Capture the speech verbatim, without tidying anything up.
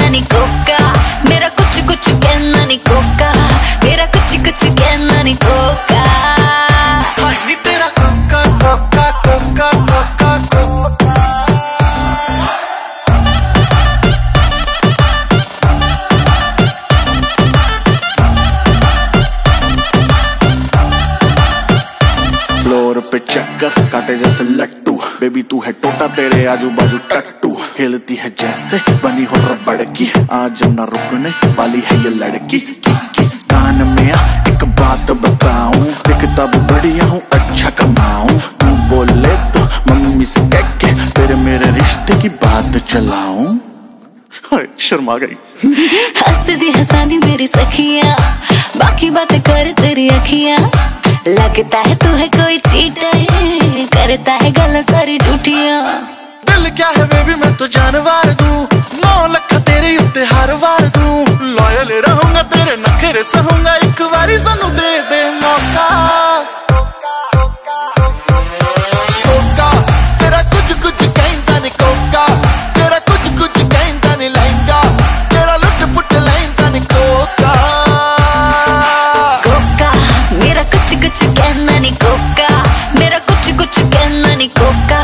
कहना नहीं कोका, मेरा कुछ कुछ कहना नहीं कोका, मेरा कुछ कुछ कहना नहीं कोका। हाय नी तेरा कोका कोका कोका कोका कोका। फ्लोर पे चक्कर काटे जैसे लट्टू, बेबी तू है टोटा तेरे आजू बाजू टट्टू, हिलती है जैसे बनी हो रबड़ की, आज न रुकने वाली है ये लड़की। की, की, कान में आ एक बात बताऊं, दिखता भी बढ़िया हूँ अच्छा कमाऊं, तू बोले तो मम्मी से कह के तेरे मेरे रिश्ते की बात चलाऊं। शर्मा गई। हंसदी हंसादी मेरी सखियां, बाकी बातें कर तेरी अखियां, लगता है तू है कोई चीटर, करता है गल्ला सारी झूठियां। दिल क्या है बेबी मैं तो जानवर दूं, नौ लख तेरे उत्ते हर वार दूं, लॉयल रहूंगा तेरे नखरे सहूंगा, एक बारी सानू दे दे मौका। कोका तेरा कुछ कुछ कहंदा नहीं कोका, तेरा कुछ कुछ कहंदा नहीं लहंगा, तेरा लुट पुट लहंदा नहीं कोका। कोका मेरा कुछ कुछ कहना नहीं कोका, मेरा कुछ कुछ कहना नहीं कोका,